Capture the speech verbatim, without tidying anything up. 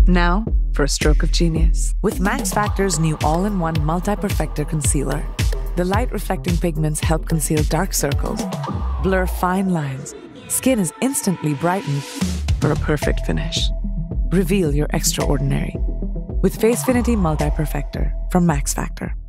Now, for a stroke of genius. With Max Factor's new all-in-one Multi-Perfector Concealer, the light-reflecting pigments help conceal dark circles, blur fine lines. Skin is instantly brightened For a perfect finish. Reveal your extraordinary with Facefinity Multi-Perfector from Max Factor.